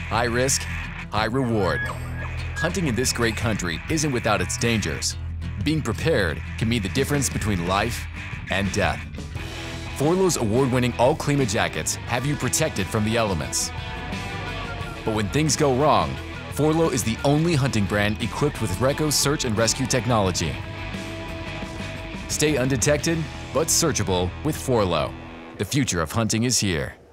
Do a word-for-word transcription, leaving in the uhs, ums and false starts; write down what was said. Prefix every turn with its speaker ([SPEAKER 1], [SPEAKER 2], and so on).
[SPEAKER 1] High risk, high reward. Hunting in this great country isn't without its dangers. Being prepared can mean the difference between life and death. Forloh's award-winning AllClima jackets have you protected from the elements. But when things go wrong, Forloh is the only hunting brand equipped with RECCO search and rescue technology. Stay undetected, but searchable with Forloh. The future of hunting is here.